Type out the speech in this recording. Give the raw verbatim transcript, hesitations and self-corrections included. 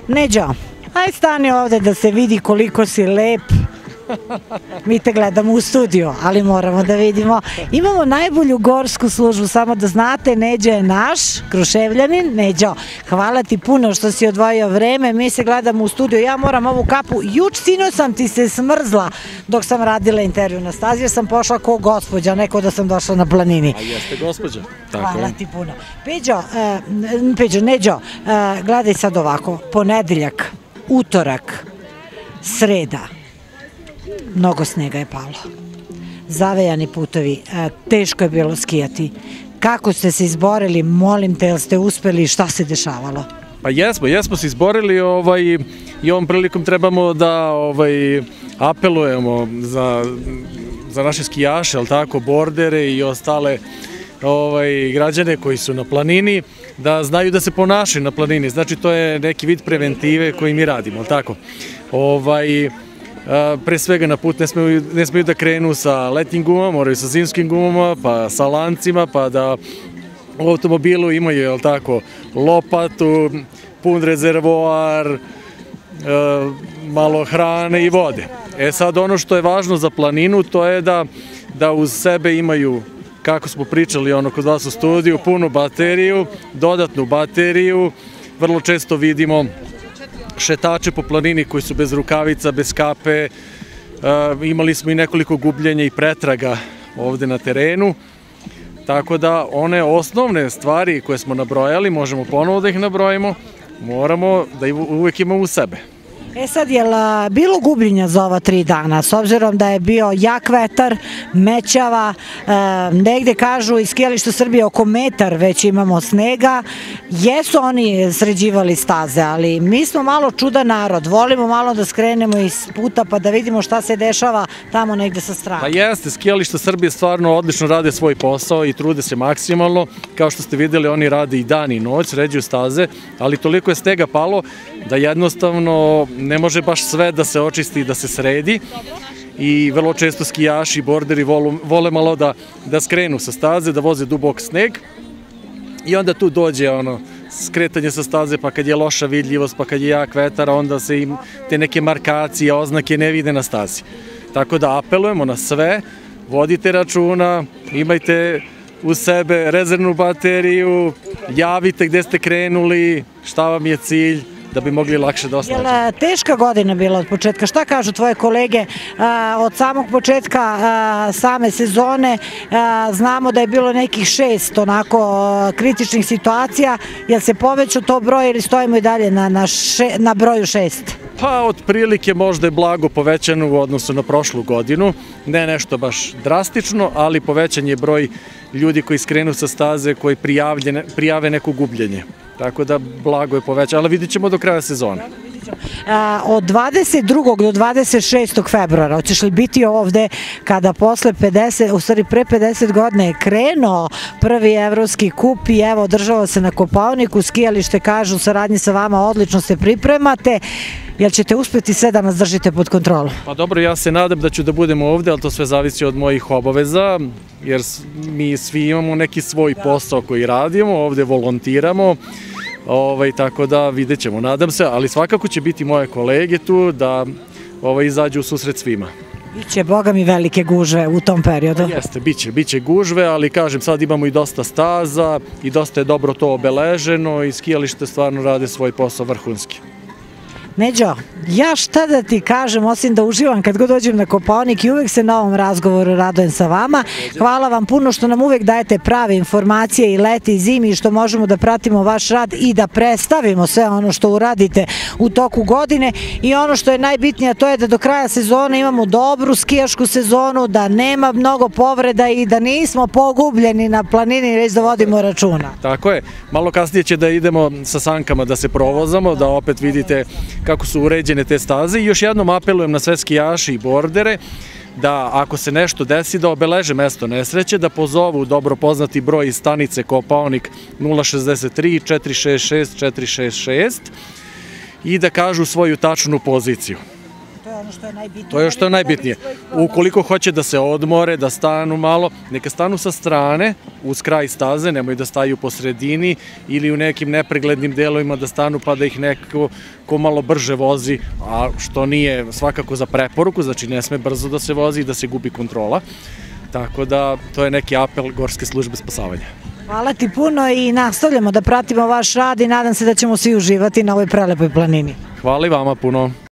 Neđo, aj stani ovde da se vidi koliko si lep. Mi te gledamo u studiju, ali moramo da vidimo. Imamo najbolju gorsku službu, samo da znate, Neđo je naš, Kruševljanin. Neđo, hvala ti puno što si odvojio vreme, mi se gledamo u studiju, ja moram ovu kapu, juč sino sam ti se smrzla dok sam radila intervju na stazi, jer sam pošla ko gospođa, neko da sam došla na planini. A jeste gospođa. Hvala ti puno. Peđo, Peđo, Neđo, gledaj sad ovako, ponedeljak, utorak, sreda, mnogo snega je palo, zavejani putovi, teško je bilo skijati. Kako ste se izborili, molim te, jel ste uspeli, šta se dešavalo? Pa jesmo, jesmo se izborili i ovom prilikom trebamo da apelujemo za naše skijaše, bordere i ostale građane koji su na planini, da znaju da se ponašaju na planini. Znači, to je neki vid preventive koji mi radimo, ali tako? Pre svega na put ne smeju da krenu sa letnjim gumama, moraju sa zimskim gumama, pa sa lancima, pa da u automobilu imaju, jel tako, lopatu, pun rezervoar, malo hrane i vode. E sad, ono što je važno za planinu, to je da uz sebe imaju, kako smo pričali ono kod vas u studiju, punu bateriju, dodatnu bateriju. Vrlo često vidimo šetače po planini koji su bez rukavica, bez kape. Imali smo i nekoliko gubljenja i pretraga ovde na terenu. Tako da one osnovne stvari koje smo nabrojali, možemo ponovo da ih nabrojimo, moramo da ih uvek imamo u sebe. E sad, je li bilo gubljenja za ova tri dana, s obzirom da je bio jak vetar, mećava, negde kažu iz skijališta Srbije oko metar već imamo snega, jesu oni sređivali staze, ali mi smo malo čudan narod, volimo malo da skrenemo iz puta pa da vidimo šta se dešava tamo negde sa strane. Pa jeste, skijališta Srbije stvarno odlično rade svoj posao i trude se maksimalno, kao što ste videli oni rade i dan i noć, sređuju staze, ali toliko je snega palo da jednostavno ne može baš sve da se očisti i da se sredi i vrlo često skijaši i borderi vole malo da skrenu sa staze, da voze dubok sneg i onda tu dođe skretanje sa staze, pa kad je loša vidljivost, pa kad je jak vetar, onda se im te neke markacije, oznake ne vide na stazi. Tako da apelujemo na sve, vodite računa, imajte uz sebe rezervnu bateriju, javite gde ste krenuli, šta vam je cilj, da bi mogli lakše da ostađemo. Je li teška godina bila od početka? Šta kažu tvoje kolege od samog početka same sezone? Znamo da je bilo nekih šest onako kritičnih situacija. Je li se povećao to broj ili stojimo i dalje na broju šest? Pa otprilike možda je blago povećano u odnosu na prošlu godinu. Ne nešto baš drastično, ali povećan je broj ljudi koji skrenu sa staze, koji prijave neko gubljenje. Tako da blago je povećano, ali vidit ćemo do kraja sezone. Od dvadeset drugog do dvadeset šestog februara, hoćeš li biti ovde kada posle pedeset, u stvari pre pedeset godina je krenuo prvi evropski kup i evo održava se na Kopaoniku, skijalište kažu u saradnji sa vama odlično se pripremate, jel ćete uspeti sve da nas držite pod kontrolu? Pa dobro, ja se nadam da ću da budem ovde, ali to sve zavisi od mojih obaveza, jer mi svi imamo neki svoj posao koji radimo, ovde volontiramo, tako da vidjet ćemo, nadam se, ali svakako će biti moje kolege tu da izađu u susret svima. Biće, boga mi, velike gužve u tom periodu. Jeste, biće, biće gužve, ali kažem, sad imamo i dosta staza i dosta je dobro to obeleženo i skijalište stvarno rade svoj posao vrhunski. Neđo, ja šta da ti kažem, osim da uživam kad god dođem na Kopaonik i uvek se na ovom razgovoru radujem sa vama. Hvala vam puno što nam uvek dajete prave informacije i leti i zimi i što možemo da pratimo vaš rad i da predstavimo sve ono što uradite u toku godine i ono što je najbitnije, to je da do kraja sezone imamo dobru skijašku sezonu, da nema mnogo povreda i da nismo pogubljeni na planini, već da vodimo računa. Tako je, malo kasnije će da idemo sa sankama da se provozamo, da opet vidite kako su uređene te staze i još jednom apelujem na sve skijaše i bordere da ako se nešto desi da obeleže mesto nesreće, da pozovu dobro poznati broj iz stanice Kopaonik nula šezdeset tri četiri šest šest četiri šest šest i da kažu svoju tačnu poziciju. To je ono što je najbitnije. To je što je najbitnije. Ukoliko hoće da se odmore, da stanu malo, neka stanu sa strane, uz kraj staze, nemoj da staju po sredini ili u nekim nepreglednim delovima da stanu pa da ih neko ko malo brže vozi, a što nije svakako za preporuku, znači ne sme brzo da se vozi i da se gubi kontrola. Tako da to je neki apel Gorske službe spasavanja. Hvala ti puno i nastavljamo da pratimo vaš rad i nadam se da ćemo svi uživati na ovoj prelepoj planini. Hvala i vama puno.